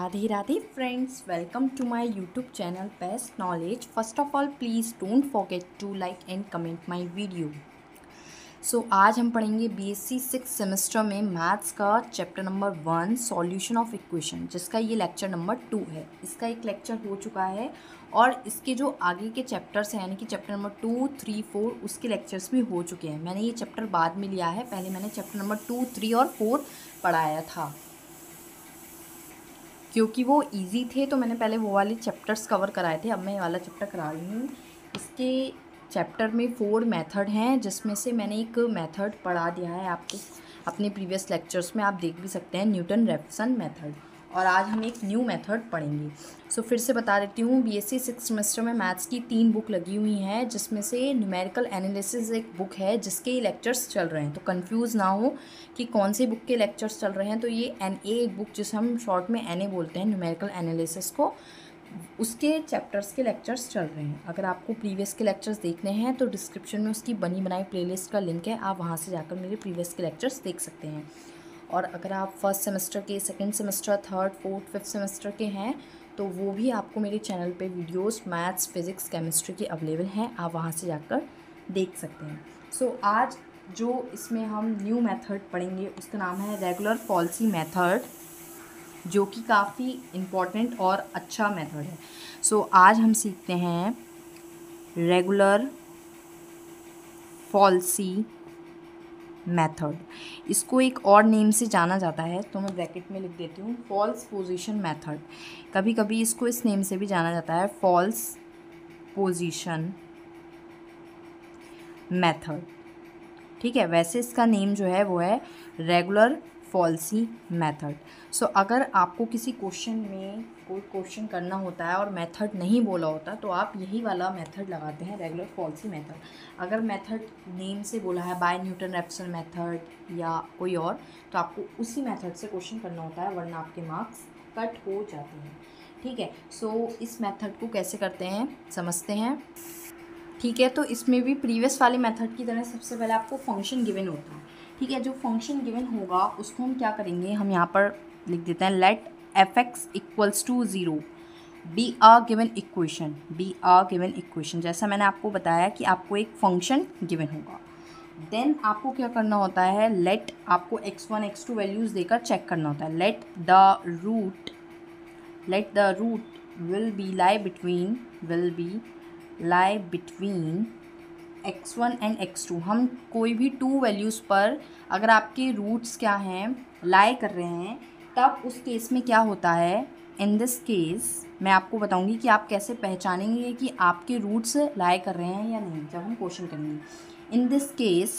Radhe Radhe friends, welcome to my YouTube channel best knowledge. First of all please don't forget to like and comment my video. आज हम पढ़ेंगे BSc 6 semester में maths का chapter number 1 solution of equation, जिसका ये lecture number 2 है। इसका एक लेक्चर हो चुका है और इसके जो आगे के चैप्टर्स हैं यानी कि चैप्टर नंबर 2, 3, 4 उसके लेक्चर्स भी हो चुके हैं। मैंने ये चैप्टर बाद में लिया है, पहले मैंने चैप्टर नंबर 2, 3 और 4 पढ़ाया था क्योंकि वो इजी थे, तो मैंने पहले वो वाले चैप्टर्स कवर कराए थे। अब मैं ये वाला चैप्टर करा रही हूँ। इसके चैप्टर में 4 मेथड हैं, जिसमें से मैंने एक मेथड पढ़ा दिया है आपको अपने प्रीवियस लेक्चर्स में, आप देख भी सकते हैं, न्यूटन रेफसन मेथड। और आज हम एक न्यू मेथड पढ़ेंगे। फिर से बता देती हूँ, बीएससी 6 सेमेस्टर में मैथ्स की 3 बुक लगी हुई हैं, जिसमें से न्यूमेरिकल एनालिसिस एक बुक है जिसके ये लेक्चर्स चल रहे हैं। तो कंफ्यूज ना हो कि कौन से बुक के लेक्चर्स चल रहे हैं। तो ये NA बुक, जिसे हम शॉर्ट में NA बोलते हैं, न्यूमेरिकल एनालिसिस को, उसके चैप्टर्स के लेक्चर्स चल रहे हैं। अगर आपको प्रीवियस के लेक्चर्स देखने हैं तो डिस्क्रिप्शन में उसकी बनी बनाई प्लेलिस्ट का लिंक है, आप वहाँ से जाकर मेरे प्रीवियस के लेक्चर्स देख सकते हैं। और अगर आप फर्स्ट सेमेस्टर के, second semester, third, fourth, fifth semester के हैं तो वो भी आपको मेरे चैनल पे वीडियोस मैथ्स, फिज़िक्स, केमिस्ट्री के अवेलेबल हैं, आप वहाँ से जाकर देख सकते हैं। आज जो इसमें हम न्यू मेथड पढ़ेंगे उसका नाम है रेगुलर फॉल्सी मेथड, जो कि काफ़ी इम्पॉर्टेंट और अच्छा मेथड है। आज हम सीखते हैं रेगुलर फॉल्सी मेथड। इसको एक और नेम से जाना जाता है, तो मैं ब्रैकेट में लिख देती हूँ, फॉल्स पोजीशन मेथड। कभी कभी इसको इस नेम से भी जाना जाता है, फॉल्स पोजीशन मेथड। ठीक है, वैसे इसका नेम जो है वो है रेगुलर फॉल्सी मेथड। अगर आपको किसी क्वेश्चन में कोई क्वेश्चन करना होता है और मेथड नहीं बोला होता तो आप यही वाला मेथड लगाते हैं, रेगुलर फॉल्सी मेथड। अगर मेथड नेम से बोला है बाय न्यूटन रेफसन मेथड या कोई और, तो आपको उसी मेथड से क्वेश्चन करना होता है, वरना आपके मार्क्स कट हो जाते हैं। ठीक है, इस मेथड को कैसे करते हैं समझते हैं। ठीक है, तो इसमें भी प्रीवियस वाले मेथड की तरह सबसे पहले आपको फंक्शन गिवन होता है। ठीक है, जो फंक्शन गिवन होगा उसको हम क्या करेंगे, हम यहाँ पर लिख देते हैं, let f(x) = 0 be a given equation. जैसा मैंने आपको बताया कि आपको एक फंक्शन गिवन होगा, देन आपको क्या करना होता है, लेट आपको x1, x2 वैल्यूज़ देकर चेक करना होता है। Let the root will be lie between x1 and x2। हम कोई भी 2 वैल्यूज़ पर अगर आपके रूट्स क्या हैं, लाई कर रहे हैं, तब उस केस में क्या होता है, इन दिस केस मैं आपको बताऊंगी कि आप कैसे पहचानेंगे कि आपके रूट्स लाई कर रहे हैं या नहीं जब हम क्वेश्चन करेंगे। In this case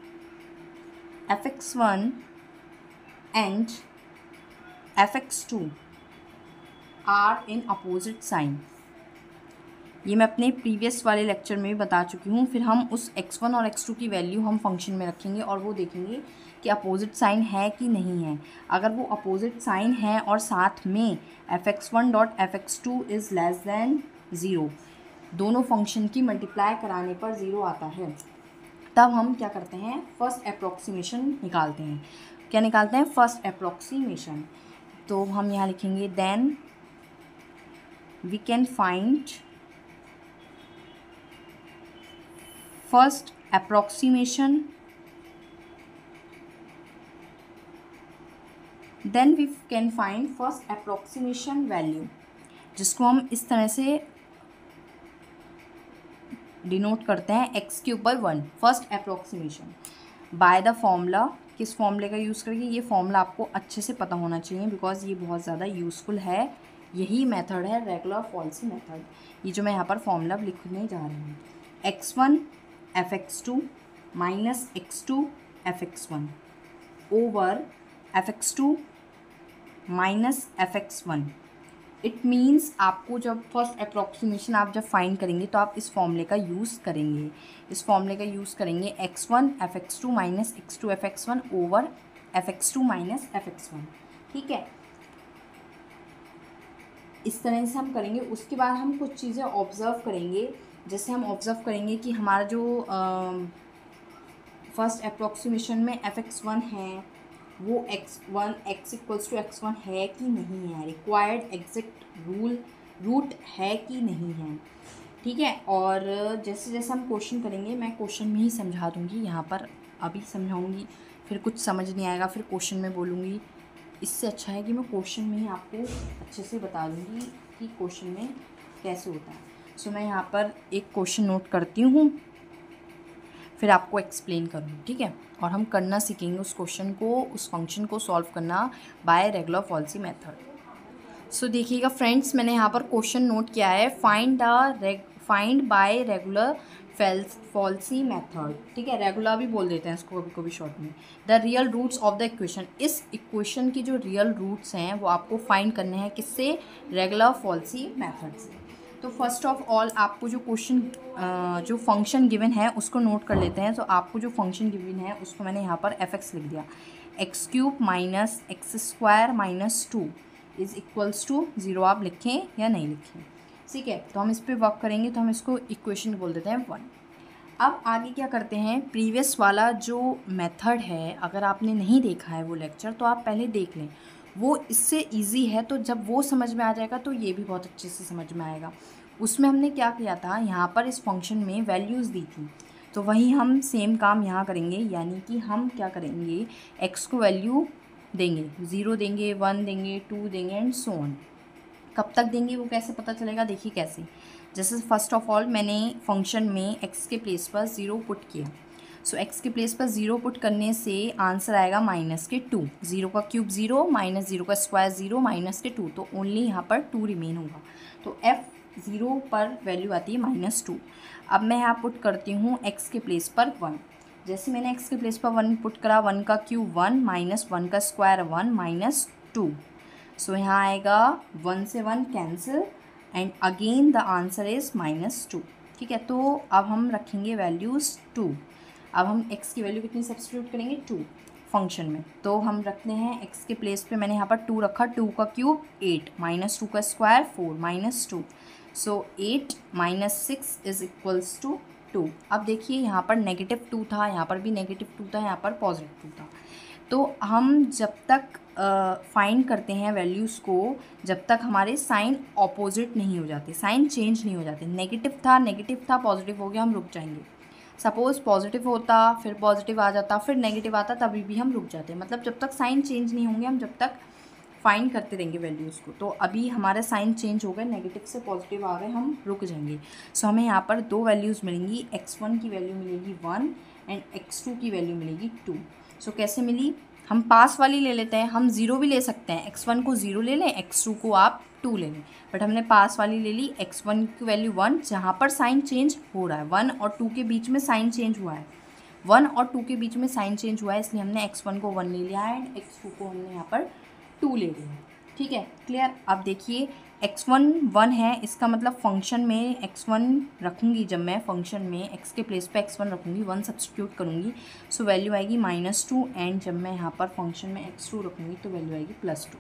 f(x1) and f(x2) are in opposite sign. ये मैं अपने प्रीवियस वाले लेक्चर में भी बता चुकी हूँ। फिर हम उस x1 और x2 की वैल्यू हम फंक्शन में रखेंगे और वो देखेंगे कि अपोजिट साइन है कि नहीं है। अगर वो अपोजिट साइन है और साथ में f(x1)(f(x2) इज़ लेस देन 0, दोनों फंक्शन की मल्टीप्लाई कराने पर 0 आता है, तब हम क्या करते हैं, फर्स्ट अप्रॉक्सीमेशन निकालते हैं। क्या निकालते हैं, फर्स्ट अप्रॉक्सीमेशन। तो हम यहाँ लिखेंगे, then we can find first approximation, then we can find first approximation value, जिसको हम इस तरह से डिनोट करते हैं x के ऊपर 1, first approximation by the formula. किस फॉर्मूले का यूज़ करेंगे, ये फॉर्मूला आपको अच्छे से पता होना चाहिए बिकॉज ये बहुत ज़्यादा यूज़फुल है। यही मेथड है रेगुलर फॉल्सी मेथड। ये जो मैं यहाँ पर फॉर्मूला लिखने जा रही हूँ, x1 f(x2) minus x2 f(x1) over f(x2) minus f(x1). It means आपको जब फर्स्ट अप्रॉक्सीमेशन आप जब फाइंड करेंगे तो आप इस फॉर्मूले का यूज़ करेंगे। इस फॉर्मूले का यूज़ करेंगे, x1 f(x2) minus x2 f(x1) over f(x2) minus f(x1). ठीक है, इस तरह से हम करेंगे। उसके बाद हम कुछ चीज़ें ऑब्ज़र्व करेंगे। जैसे हम ऑब्ज़र्व करेंगे कि हमारा जो फर्स्ट अप्रॉक्सीमेशन में f(x1) है, वो x1 है कि नहीं है, रिक्वायर्ड एग्जैक्ट रूट है कि नहीं है, ठीक है। और जैसे जैसे हम क्वेश्चन करेंगे मैं क्वेश्चन में ही समझा दूँगी, यहाँ पर अभी समझाऊँगी, फिर कुछ समझ नहीं आएगा फिर क्वेश्चन में बोलूँगी। इससे अच्छा है कि मैं क्वेश्चन में ही आपको अच्छे से बता दूँगी कि क्वेश्चन में कैसे होता है। सो मैं यहाँ पर एक क्वेश्चन नोट करती हूँ, फिर आपको एक्सप्लेन करूँगी, ठीक है। और हम करना सीखेंगे उस क्वेश्चन को, उस फंक्शन को सॉल्व करना by regular falsi method. So देखिएगा फ्रेंड्स, मैंने यहाँ पर क्वेश्चन नोट किया है, find by regular falsi method, ठीक है। रेगुलर भी बोल देते हैं इसको कभी कभी शॉर्ट में। The real roots of the equation, इस इक्वेशन की जो रियल रूट्स हैं वो आपको फाइंड करने हैं किससे, रेगुलर फॉल्सी मेथड से। तो फर्स्ट ऑफ ऑल आपको जो क्वेश्चन जो फंक्शन गिवन है उसको नोट कर लेते हैं। तो आपको जो फंक्शन गिवन है उसको मैंने यहाँ पर f(x) लिख दिया, x³ minus x² minus 2 is equals to 0। आप लिखें या नहीं लिखें, ठीक है। तो हम इस पर वर्क करेंगे, तो हम इसको इक्वेशन बोल देते हैं 1। अब आगे क्या करते हैं, प्रीवियस वाला जो मेथड है अगर आपने नहीं देखा है वो लेक्चर तो आप पहले देख लें, वो इससे इजी है। तो जब वो समझ में आ जाएगा तो ये भी बहुत अच्छे से समझ में आएगा। उसमें हमने क्या किया था, यहाँ पर इस फंक्शन में वैल्यूज़ दी थी, तो वही हम सेम काम यहाँ करेंगे। यानी कि हम क्या करेंगे, x को वैल्यू देंगे, 0 देंगे, 1 देंगे, 2 देंगे एंड सो ऑन। कब तक देंगे वो कैसे पता चलेगा, देखिए कैसे। जैसे फर्स्ट ऑफ ऑल मैंने फंक्शन में x के प्लेस पर 0 पुट किया। सो x के प्लेस पर 0 पुट करने से आंसर आएगा -2। 0 का क्यूब 0 माइनस 0 का स्क्वायर 0 -2, तो ओनली यहाँ पर 2 रिमेन होगा। तो f0 पर वैल्यू आती है -2। अब मैं यहाँ पुट करती हूँ x के प्लेस पर 1। जैसे मैंने x के प्लेस पर 1 पुट करा, 1 का क्यूब 1 माइनस 1 का स्क्वायर 1 -2। सो यहाँ आएगा 1 से 1 cancel and again the answer is -2, ठीक है। तो अब हम रखेंगे वैल्यूज़ 2। अब हम x की वैल्यू कितनी सब्स्टिट्यूट करेंगे, 2 फंक्शन में। तो हम रखते हैं x के प्लेस पे मैंने यहाँ पर 2 रखा, 2 का क्यूब 8 -2 का square 4 -2। So 8 -6 is equals to 2। अब देखिए यहाँ पर -2 था, यहाँ पर भी -2 था, यहाँ पर +2 था। तो हम जब तक फाइंड करते हैं वैल्यूज़ को, जब तक हमारे साइन ऑपोजिट नहीं हो जाते, साइन चेंज नहीं हो जाते। नेगेटिव था पॉजिटिव हो गया, हम रुक जाएंगे। सपोज़ पॉजिटिव होता फिर पॉजिटिव आ जाता फिर नेगेटिव आता, तभी भी हम रुक जाते। मतलब जब तक साइन चेंज नहीं होंगे हम जब तक फाइंड करते रहेंगे वैल्यूज़ को। तो अभी हमारे साइन चेंज हो गए, नेगेटिव से पॉजिटिव आ गए, हम रुक जाएंगे। सो हमें यहाँ पर 2 वैल्यूज़ मिलेंगी, x1 की वैल्यू मिलेगी 1 एंड x2 की वैल्यू मिलेगी 2। सो कैसे मिली, हम पास वाली ले लेते हैं, हम 0 भी ले सकते हैं, x1 को 0 ले लें, x2 को आप 2 ले लें, बट हमने पास वाली ले ली। x1 की वैल्यू 1, जहाँ पर साइन चेंज हो रहा है, 1 और 2 के बीच में साइन चेंज हुआ है, 1 और 2 के बीच में साइन चेंज हुआ है, इसलिए हमने x1 को 1 ले लिया है एंड x2 को हमने यहाँ पर 2 ले लिया, ठीक है, क्लियर। अब देखिए x1 1 है, इसका मतलब फंक्शन में x1 रखूँगी, जब मैं फंक्शन में x के प्लेस पे x1 रखूँगी, 1 सब्स्टिट्यूट करूँगी, सो वैल्यू आएगी -2 एंड जब मैं यहाँ पर फंक्शन में x2 रखूँगी तो वैल्यू आएगी +2।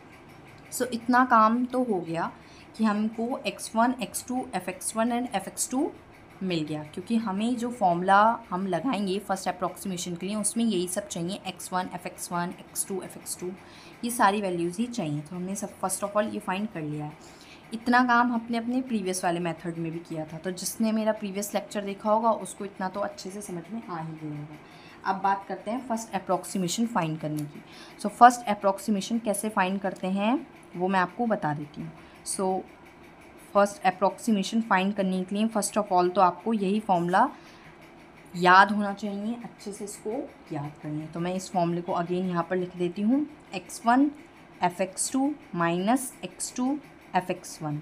सो इतना काम तो हो गया कि हमको x1 x2 fx1 and fx2 मिल गया, क्योंकि हमें जो फॉर्मूला हम लगाएंगे फर्स्ट अप्रॉक्सीमेशन के लिए उसमें यही सब चाहिए, x1 fx1 x2 fx2, ये सारी वैल्यूज़ ही चाहिए। तो हमने सब फर्स्ट ऑफ ऑल ये फाइंड कर लिया है। इतना काम हमने अपने प्रीवियस वाले मेथड में भी किया था, तो जिसने मेरा प्रीवियस लेक्चर देखा होगा उसको इतना तो अच्छे से समझ में आ ही गया होगा। अब बात करते हैं फर्स्ट अप्रॉक्सीमेशन फाइंड करने की। सो फर्स्ट अप्रॉक्सीमेशन कैसे फाइंड करते हैं वो मैं आपको बता देती हूँ। सो फर्स्ट अप्रॉक्सीमेशन फाइंड करने के लिए फ़र्स्ट ऑफ ऑल तो आपको यही फॉर्मूला याद होना चाहिए, अच्छे से इसको याद करनी है। तो मैं इस फॉर्मूले को अगेन यहाँ पर लिख देती हूँ, x1 fx2 minus x2 fx1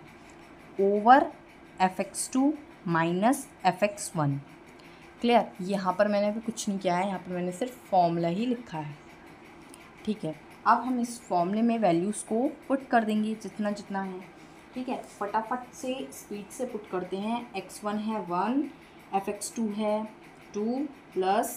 over fx2 minus fx1। Clear, यहाँ पर मैंने भी कुछ नहीं किया है, यहाँ पर मैंने सिर्फ फॉर्मूला ही लिखा है, ठीक है। अब हम इस फॉर्मूले में वैल्यूज़ को पुट कर देंगे जितना जितना है, ठीक है। फटाफट से स्पीड से पुट करते हैं। x1 है 1, fx2 है 2 प्लस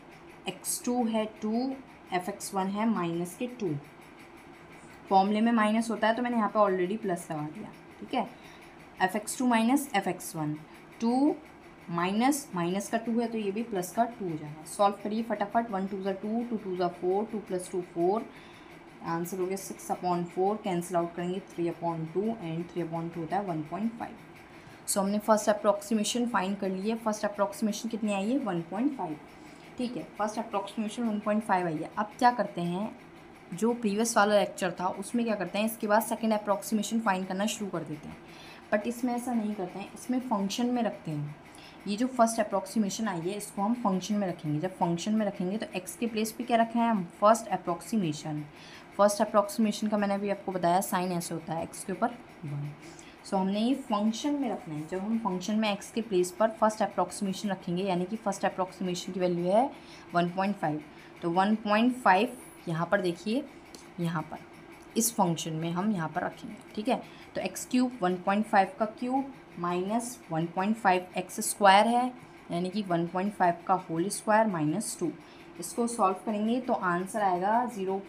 x2 है 2, fx1 है -2। फॉर्मूले में माइनस होता है तो मैंने यहाँ पे ऑलरेडी प्लस लगा दिया, ठीक है। fx2 minus fx1 2 minus minus का 2 है तो ये भी प्लस का 2 हो जाएगा। सॉल्व करिए फटाफट। 1 2 2, 2 2 4, 2 + 2 4, आंसर हो गया 6/4, कैंसिल आउट करेंगे 3/2 एंड 3/2 होता है 1.5। सो हमने फर्स्ट अप्रॉक्सीमेशन फाइंड कर ली है। फर्स्ट अप्रॉक्सीमेशन कितनी आई है? 1.5। ठीक है, फर्स्ट अप्रॉक्सीमेशन 1.5 आई है। अब क्या करते हैं, जो प्रीवियस वाला लेक्चर था उसमें क्या करते हैं, इसके बाद सेकेंड अप्रॉक्सीमेशन फाइंड करना शुरू कर देते हैं, बट इसमें ऐसा नहीं करते हैं, इसमें फंक्शन में रखते हैं। ये जो फर्स्ट अप्रॉक्सीमेशन आई है इसको हम फंक्शन में रखेंगे। जब फंक्शन में रखेंगे तो एक्स के प्लेस पे क्या रखे हैं हम? First approximation. फर्स्ट अप्रॉक्सीमेशन का मैंने अभी आपको बताया साइन ऐसे होता है, एक्स के ऊपर 1। सो हमने ये फंक्शन में रखना है। जब हम फंक्शन में एक्स के प्लेस पर फर्स्ट अप्रॉक्सीमेशन रखेंगे, यानी कि फर्स्ट अप्रॉक्सीमेशन की वैल्यू है 1.5, तो 1.5 यहाँ पर देखिए, यहाँ पर इस फंक्शन में हम यहाँ पर रखेंगे। ठीक है, तो एक्स क्यूब 1.5 का क्यूब माइनस 1.5 एक्स स्क्वायर है, यानी कि 1.5 का होल स्क्वायर माइनस 2। इसको सॉल्व करेंगे तो आंसर आएगा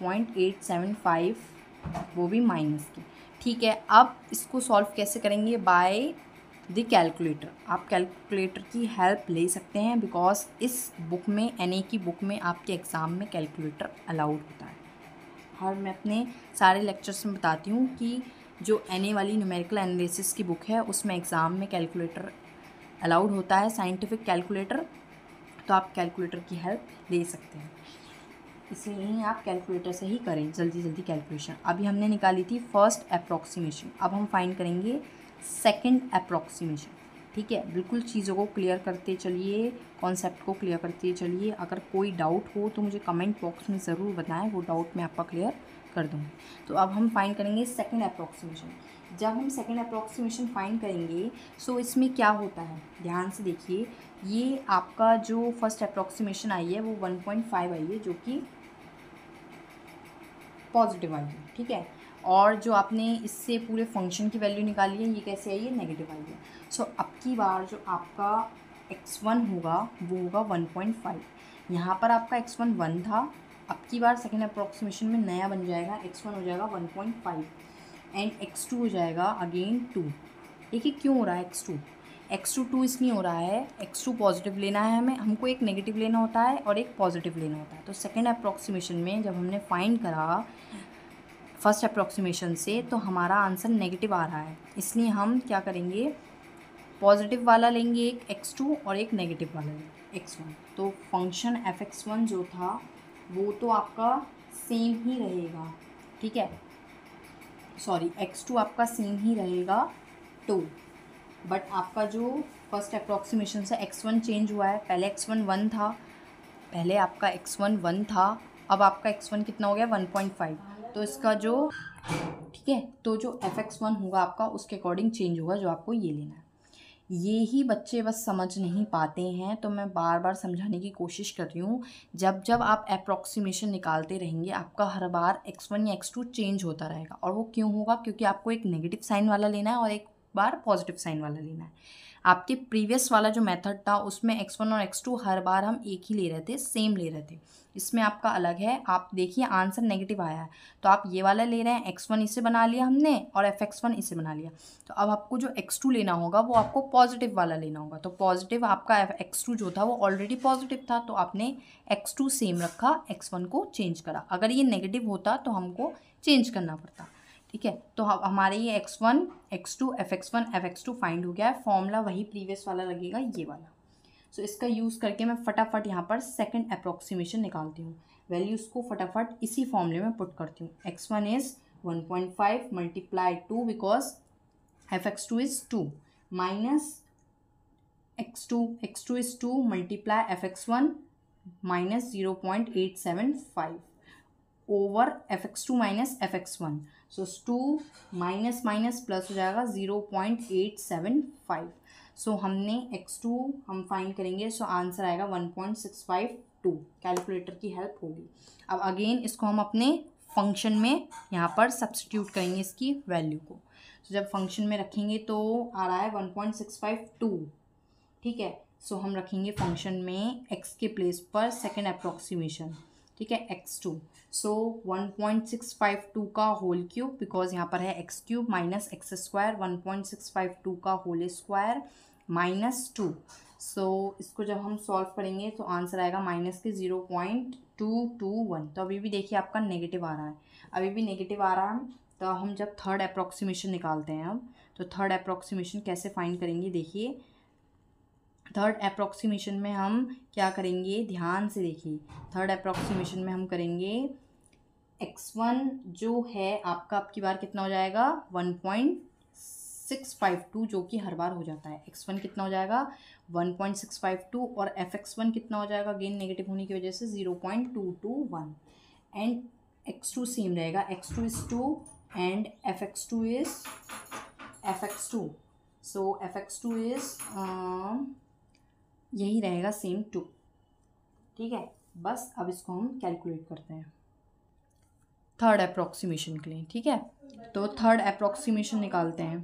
0.875, वो भी माइनस की। ठीक है, अब इसको सॉल्व कैसे करेंगे? By the calculator. आप कैलकुलेटर की हेल्प ले सकते हैं, बिकॉज इस बुक में, एनए की बुक में आपके एग्ज़ाम में कैलकुलेटर अलाउड होता है। और मैं अपने सारे लेक्चर्स में बताती हूँ कि जो एनए वाली न्यूमेरिकल एनालिसिस की बुक है उसमें एग्ज़ाम में कैलकुलेटर अलाउड होता है, साइंटिफिक कैलकुलेटर, तो आप कैलकुलेटर की हेल्प ले सकते हैं। इसलिए आप कैलकुलेटर से ही करें जल्दी जल्दी कैलकुलेशन। अभी हमने निकाली थी फर्स्ट अप्रॉक्सीमेशन, अब हम फाइंड करेंगे सेकंड अप्रॉक्सीमेशन। ठीक है, बिल्कुल चीज़ों को क्लियर करते चलिए, कॉन्सेप्ट को क्लियर करते चलिए। अगर कोई डाउट हो तो मुझे कमेंट बॉक्स में ज़रूर बताएं, वो डाउट मैं आपका क्लियर कर दूँगी। तो अब हम फाइंड करेंगे सेकंड अप्रॉक्सीमेशन। जब हम सेकंड अप्रॉक्सीमेशन फाइंड करेंगे सो इसमें क्या होता है, ध्यान से देखिए। ये आपका जो फर्स्ट अप्रॉक्सीमेशन आई है वो 1.5 आई है, जो कि पॉजिटिव आई है। ठीक है, और जो आपने इससे पूरे फंक्शन की वैल्यू निकाली है ये कैसे आई है? नेगेटिव आई है। सो अब की बार जो आपका x1 होगा वो होगा 1.5। यहाँ पर आपका x1 1 था, अब की बार सेकेंड अप्रॉक्सीमेशन में नया बन जाएगा, x1 हो जाएगा 1.5 एंड x2 हो जाएगा अगेन 2। देखिए क्यों हो रहा है x2 2 इसलिए हो रहा है, x2 पॉजिटिव लेना है हमें, हमको एक नेगेटिव लेना होता है और एक पॉजिटिव लेना होता है। तो सेकेंड अप्रॉक्सीमेशन में जब हमने फाइंड करा फर्स्ट अप्रॉक्सीमेशन से तो हमारा आंसर नेगेटिव आ रहा है, इसलिए हम क्या करेंगे, पॉजिटिव वाला लेंगे एक x2 और एक नेगेटिव वाला लेंगे x1। तो फंक्शन fx1 जो था वो तो आपका सेम ही रहेगा। ठीक है, सॉरी x2 आपका सेम ही रहेगा 2, बट आपका जो फर्स्ट अप्रॉक्सीमेशन से x1 चेंज हुआ है। पहले x1 1 था, पहले आपका x1 1 था, अब आपका x1 कितना हो गया? 1.5। तो इसका जो, ठीक है, तो जो fx1 होगा आपका उसके अकॉर्डिंग चेंज होगा, जो आपको ये लेना है। ये ही बच्चे बस समझ नहीं पाते हैं, तो मैं बार बार समझाने की कोशिश कर रही हूँ। जब जब आप अप्रॉक्सीमेशन निकालते रहेंगे आपका हर बार x1 या x2 चेंज होता रहेगा। और वो क्यों होगा? क्योंकि आपको एक नेगेटिव साइन वाला लेना है और एक बार पॉजिटिव साइन वाला लेना है। आपके प्रीवियस वाला जो मेथड था उसमें x1 और x2 हर बार हम एक ही ले रहे थे, सेम ले रहे थे। इसमें आपका अलग है। आप देखिए आंसर नेगेटिव आया है, तो आप ये वाला ले रहे हैं, x1 इसे बना लिया हमने और fx1 इसे बना लिया। तो अब आपको जो x2 लेना होगा वो आपको पॉजिटिव वाला लेना होगा। तो पॉजिटिव आपका x2 जो था वो ऑलरेडी पॉजिटिव था, तो आपने x2 सेम रखा, x1 को चेंज करा। अगर ये नेगेटिव होता तो हमको चेंज करना पड़ता। ठीक है, तो हमारे ये x1 x2 fx1 fx2 find हो गया है। फॉर्मूला वही प्रीवियस वाला लगेगा, ये वाला। सो इसका यूज़ करके मैं फटाफट यहाँ पर सेकंड अप्रॉक्सीमेशन निकालती हूँ। वैल्यूज़ को फटाफट इसी फॉर्मूले में पुट करती हूँ। x1 is 1.5 multiply 2 because fx2 is 2 minus x2 is 2 multiply fx1 minus 0.875 over fx2 minus fx1। So 2 minus minus plus हो जाएगा 0.875। सो हमने x2 हम फाइंड करेंगे, सो आंसर आएगा 1.652। कैलकुलेटर की हेल्प होगी। अब अगेन इसको हम अपने फंक्शन में यहाँ पर सब्स्टिट्यूट करेंगे इसकी वैल्यू को। तो जब फंक्शन में रखेंगे तो आ रहा है 1.652। ठीक है, सो हम रखेंगे फंक्शन में x के प्लेस पर सेकेंड अप्रॉक्सीमेशन। ठीक है, x2। सो 1.652 का होल क्यूब, बिकॉज यहाँ पर है x cube minus x square, 1.652 का होल स्क्वायर माइनस 2। सो इसको जब हम सॉल्व करेंगे तो आंसर आएगा माइनस के 0.221। तो अभी भी देखिए आपका नेगेटिव आ रहा है, अभी भी नेगेटिव आ रहा है। तो हम जब थर्ड अप्रॉक्सीमेशन निकालते हैं अब, तो थर्ड अप्रॉक्सीमेशन कैसे फाइंड करेंगे, देखिए थर्ड अप्रॉक्सीमेशन में हम क्या करेंगे, ध्यान से देखिए। थर्ड अप्रॉक्सीमेशन में हम करेंगे x1 जो है आपका अब की बार कितना हो जाएगा 1.652, जो कि हर बार हो जाता है। x1 कितना हो जाएगा 1.652 और fx1 कितना हो जाएगा, गेन नेगेटिव होने की वजह से 0.221 एंड x2 सेम रहेगा, x2 is 2 and fx2 is fx2, so fx2 is यही रहेगा सेम 2। ठीक है, बस अब इसको हम कैलकुलेट करते हैं थर्ड अप्रॉक्सीमेशन के लिए। ठीक है, तो थर्ड अप्रॉक्सीमेशन निकालते हैं।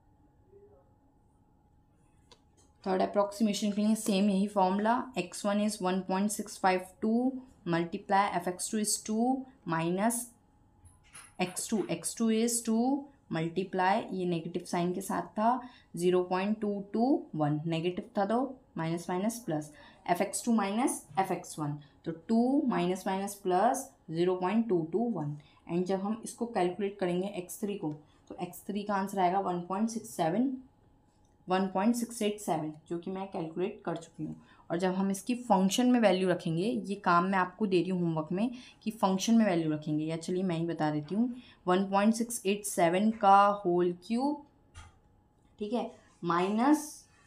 थर्ड अप्रॉक्सीमेशन के लिए सेम यही formula, x1 is 1.652 multiply fx2 is 2 minus x2 is 2 multiply, ये नेगेटिव साइन के साथ था, 0.221 नेगेटिव था तो minus minus plus, fx2 minus fx1, तो 2 माइनस माइनस प्लस 0.221 एंड जब हम इसको कैलकुलेट करेंगे x3 को, तो x3 का आंसर आएगा 1.687 जो कि मैं कैलकुलेट कर चुकी हूँ। और जब हम इसकी फंक्शन में वैल्यू रखेंगे, ये काम मैं आपको दे रही हूँ होमवर्क में कि फंक्शन में वैल्यू रखेंगे, या चलिए मैं ही बता देती हूँ, 1.687 का होल क्यूब, ठीक है, माइनस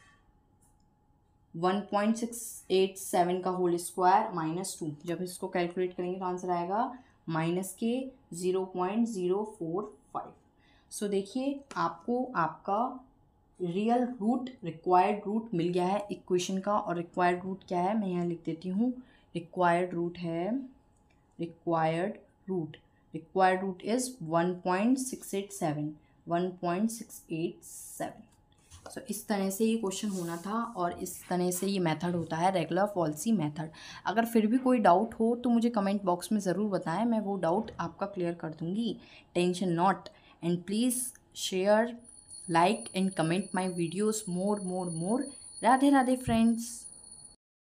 1.687 का होल स्क्वायर माइनस 2, जब इसको कैलकुलेट करेंगे तो आंसर आएगा माइनस के 0.045। सो देखिए आपको आपका रियल रूट, रिक्वायर्ड रूट मिल गया है इक्वेशन का। और रिक्वायर्ड रूट क्या है, मैं यहाँ लिख देती हूँ, रिक्वायर्ड रूट है, रिक्वायर्ड रूट इज़ 1.687। सो इस तरह से ये क्वेश्चन होना था और इस तरह से ये मेथड होता है रेगुलर फॉल्सी मेथड। अगर फिर भी कोई डाउट हो तो मुझे कमेंट बॉक्स में ज़रूर बताएं, मैं वो डाउट आपका क्लियर कर दूँगी, tension not. And please share, like and comment my videos more. Radhe Radhe friends.